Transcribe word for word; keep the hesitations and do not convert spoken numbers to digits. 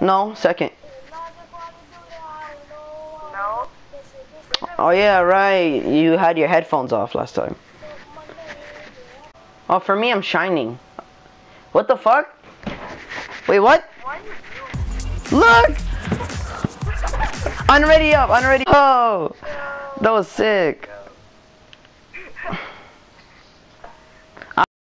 No, second. No. Oh yeah, right. You had your headphones off last time. Oh, for me, I'm shining. What the fuck? Wait, what? Look! Unready up, unready. Oh, that was sick.